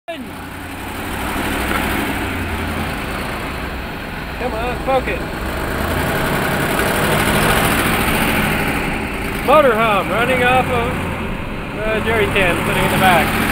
Come on, focus. Motorhome running off of jerry can, putting in the back.